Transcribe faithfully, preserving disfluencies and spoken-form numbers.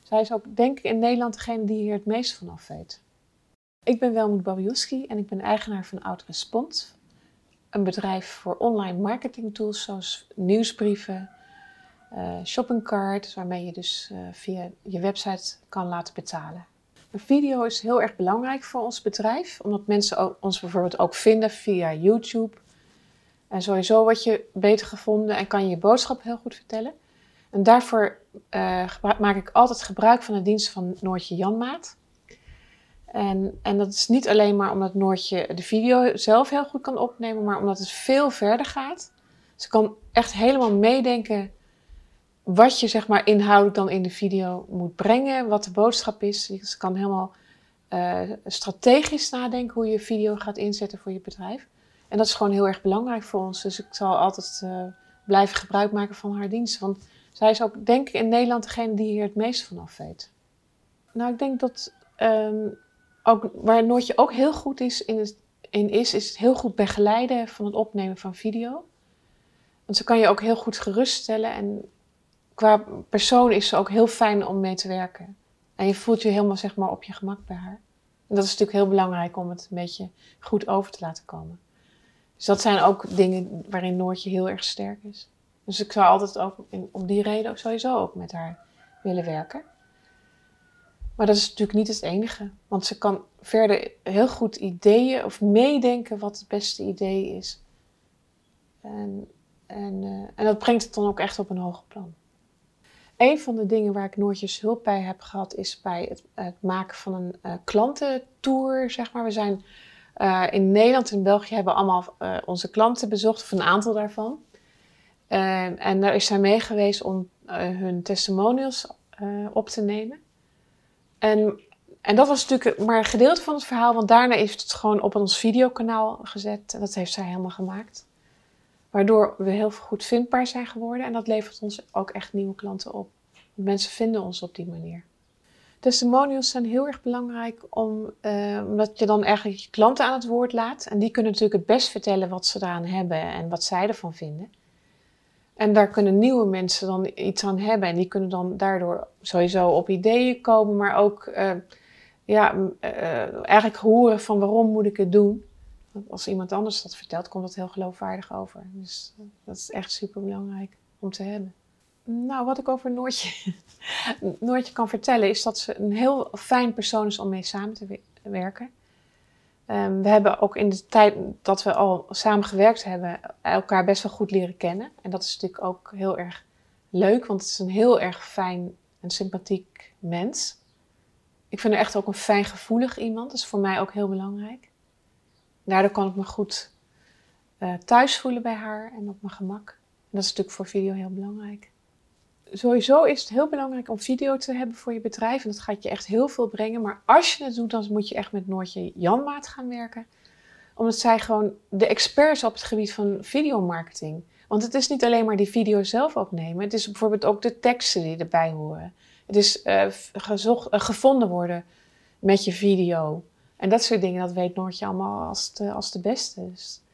Zij is ook, denk ik, in Nederland degene die hier het meest van af weet. Ik ben Welmoed Babiuski en ik ben eigenaar van OutRespond. Een bedrijf voor online marketing tools zoals nieuwsbrieven, uh, shoppingcards, waarmee je dus uh, via je website kan laten betalen. Een video is heel erg belangrijk voor ons bedrijf, omdat mensen ook, ons bijvoorbeeld ook vinden via YouTube. En sowieso word je beter gevonden en kan je je boodschap heel goed vertellen. En daarvoor uh, maak ik altijd gebruik van de dienst van Noortje Janmaat. En, en dat is niet alleen maar omdat Noortje de video zelf heel goed kan opnemen, maar omdat het veel verder gaat. Ze kan echt helemaal meedenken wat je zeg maar inhoudelijk dan in de video moet brengen, wat de boodschap is. Ze kan helemaal uh, strategisch nadenken hoe je video gaat inzetten voor je bedrijf. En dat is gewoon heel erg belangrijk voor ons. Dus ik zal altijd uh, blijven gebruik maken van haar dienst. Want zij is ook, denk ik, in Nederland degene die hier het meest van af weet. Nou, ik denk dat um, ook, waar Noortje ook heel goed is in, het, in is, is het heel goed begeleiden van het opnemen van video. Want ze kan je ook heel goed geruststellen. En qua persoon is ze ook heel fijn om mee te werken. En je voelt je helemaal zeg maar, op je gemak bij haar. En dat is natuurlijk heel belangrijk om het een beetje goed over te laten komen. Dus dat zijn ook dingen waarin Noortje heel erg sterk is. Dus ik zou altijd ook in, om die reden sowieso ook met haar willen werken. Maar dat is natuurlijk niet het enige. Want ze kan verder heel goed ideeën of meedenken wat het beste idee is. En, en, uh, en dat brengt het dan ook echt op een hoger plan. Een van de dingen waar ik Noortjes hulp bij heb gehad is bij het, het maken van een uh, klantentour, zeg maar. We zijn uh, in Nederland en België hebben allemaal uh, onze klanten bezocht, of een aantal daarvan. Uh, en daar is zij mee geweest om uh, hun testimonials uh, op te nemen. En, en dat was natuurlijk maar een gedeelte van het verhaal, want daarna is het gewoon op ons videokanaal gezet. En dat heeft zij helemaal gemaakt. Waardoor we heel goed vindbaar zijn geworden. En dat levert ons ook echt nieuwe klanten op. Want mensen vinden ons op die manier. Testimonials zijn heel erg belangrijk om, uh, omdat je dan eigenlijk je klanten aan het woord laat. En die kunnen natuurlijk het best vertellen wat ze eraan hebben en wat zij ervan vinden. En daar kunnen nieuwe mensen dan iets aan hebben. En die kunnen dan daardoor sowieso op ideeën komen. Maar ook uh, ja, uh, eigenlijk horen van waarom moet ik het doen. Want als iemand anders dat vertelt, komt dat heel geloofwaardig over. Dus dat is echt super belangrijk om te hebben. Nou, wat ik over Noortje, Noortje kan vertellen, is dat ze een heel fijn persoon is om mee samen te werken. Um, we hebben ook in de tijd dat we al samen gewerkt hebben, elkaar best wel goed leren kennen. En dat is natuurlijk ook heel erg leuk, want het is een heel erg fijn en sympathiek mens. Ik vind haar echt ook een fijngevoelig iemand. Dat is voor mij ook heel belangrijk. Daardoor kan ik me goed uh, thuis voelen bij haar en op mijn gemak. En dat is natuurlijk voor video heel belangrijk. Sowieso is het heel belangrijk om video te hebben voor je bedrijf. En dat gaat je echt heel veel brengen. Maar als je het doet, dan moet je echt met Noortje Janmaat gaan werken. Omdat zij gewoon de expert is op het gebied van videomarketing. Want het is niet alleen maar die video zelf opnemen. Het is bijvoorbeeld ook de teksten die erbij horen. Het is uh, gezocht, uh, gevonden worden met je video. En dat soort dingen, dat weet Noortje allemaal als de, als de beste. Dus